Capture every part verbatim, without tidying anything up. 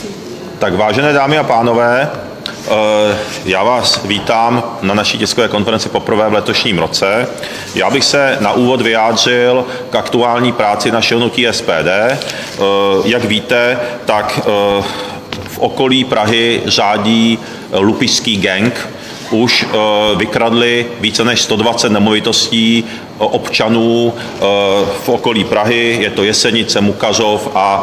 Tak vážené dámy a pánové, já vás vítám na naší tiskové konferenci poprvé v letošním roce. Já bych se na úvod vyjádřil k aktuální práci našeho hnutí S P D. Jak víte, tak v okolí Prahy řádí lupičský gang. Už vykradli více než sto dvacet nemovitostí občanů v okolí Prahy, je to Jesenice, Mukařov a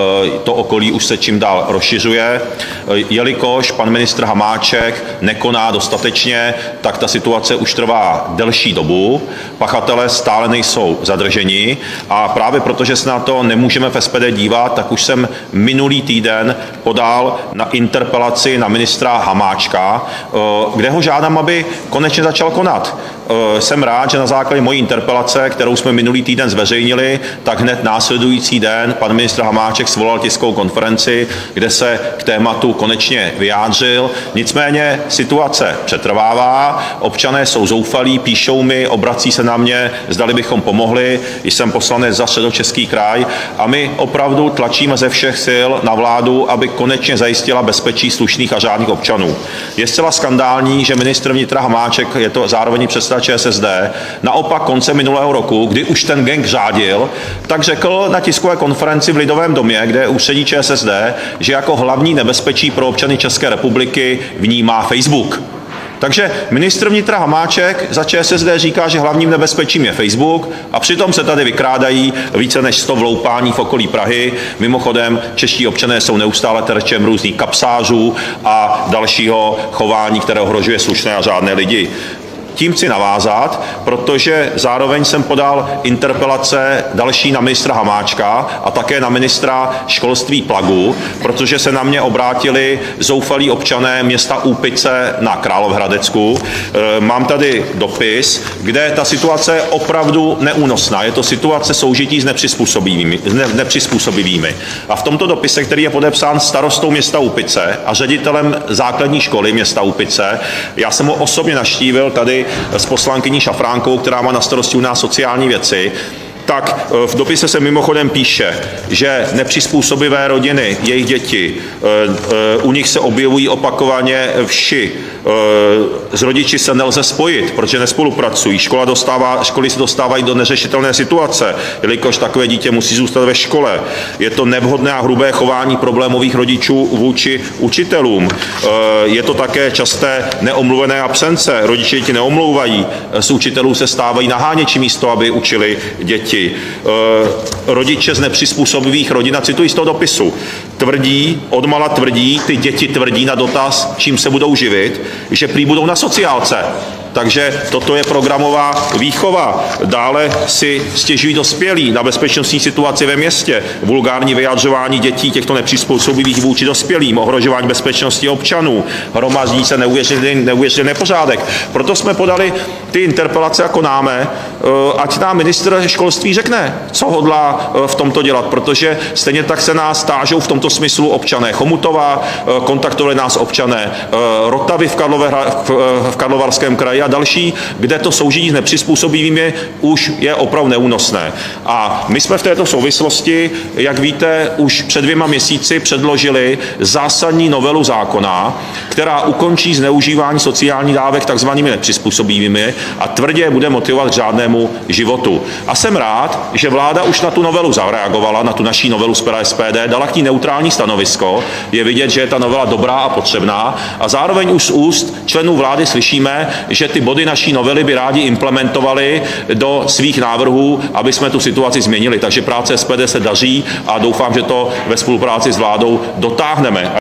to okolí už se čím dál rozšiřuje. Jelikož pan ministr Hamáček nekoná dostatečně, tak ta situace už trvá delší dobu. Pachatelé stále nejsou zadrženi a právě protože se na to nemůžeme v S P D dívat, tak už jsem minulý týden podal na interpelaci na ministra Hamáčka, kde ho žádám, aby konečně začal konat. Jsem rád, že na základě mojí interpelace, kterou jsme minulý týden zveřejnili, tak hned následující den pan ministr Hamáček svolal tiskovou konferenci, kde se k tématu konečně vyjádřil. Nicméně situace přetrvává, občané jsou zoufalí, píšou mi, obrací se na mě, zdali bychom pomohli. Jsem poslanec za Středočeský kraj a my opravdu tlačíme ze všech sil na vládu, aby konečně zajistila bezpečí slušných a řádných občanů. Je zcela skandální, že ministr vnitra Hamáček, je to zároveň předseda Č S S D, naopak konce minulého roku, kdy už ten gang řádil, tak řekl na tiskové konferenci v Lidovém domě, kde je ústředí Č S S D, že jako hlavní nebezpečí pro občany České republiky vnímá Facebook. Takže ministr vnitra Hamáček za Č S S D říká, že hlavním nebezpečím je Facebook a přitom se tady vykrádají více než sto vloupání v okolí Prahy. Mimochodem, čeští občané jsou neustále terčem různých kapsářů a dalšího chování, které ohrožuje slušné a řádné lidi. Tím chci navázat, protože zároveň jsem podal interpelace další na ministra Hamáčka a také na ministra školství Plagu, protože se na mě obrátili zoufalí občané města Úpice na Královéhradecku. Mám tady dopis, kde ta situace je opravdu neúnosná. Je to situace soužití s nepřizpůsobivými. S nepřizpůsobivými. A v tomto dopise, který je podepsán starostou města Úpice a ředitelem základní školy města Úpice, já jsem ho osobně navštívil tady s poslankyní Šafránkovou, která má na starosti u nás sociální věci, tak v dopise se mimochodem píše, že nepřizpůsobivé rodiny, jejich děti, u nich se objevují opakovaně vši. S rodiči se nelze spojit, protože nespolupracují. Škola dostává, školy se dostávají do neřešitelné situace, jelikož takové dítě musí zůstat ve škole. Je to nevhodné a hrubé chování problémových rodičů vůči učitelům. Je to také časté neomluvené absence. Rodiče děti neomlouvají. Z učitelů se stávají naháněči místo, aby učili děti. Rodiče z nepřizpůsobivých rodin, a cituji z toho dopisu, tvrdí, odmala tvrdí, ty děti tvrdí na dotaz, čím se budou živit, že prý budou na sociálce. Takže toto je programová výchova. Dále si stěžují dospělí na bezpečnostní situaci ve městě, vulgární vyjadřování dětí těchto nepřizpůsobivých vůči dospělým, ohrožování bezpečnosti občanů, hromadí se neuvěřitelný, neuvěřitelný nepořádek. Proto jsme podali ty interpelace a konáme, ať nám ministr školství řekne, co hodlá v tomto dělat, protože stejně tak se nás tážou v tomto smyslu občané Chomutova, kontaktovali nás občané Rotavy v, Karlové, v Karlovarském kraji a další, kde to soužití s nepřizpůsobivými už je opravdu neúnosné. A my jsme v této souvislosti, jak víte, už před dvěma měsíci předložili zásadní novelu zákona, která ukončí zneužívání sociálních dávek takzvanými nepřizpůsobivými a tvrdě bude motivovat k řádnému životu. A jsem rád, že vláda už na tu novelu zareagovala, na tu naší novelu z pera S P D, dala k ní neutrální stanovisko. Je vidět, že je ta novela dobrá a potřebná a zároveň už z úst členů vlády slyšíme, že ty body naší novely by rádi implementovali do svých návrhů, aby jsme tu situaci změnili. Takže práce S P D se daří a doufám, že to ve spolupráci s vládou dotáhneme.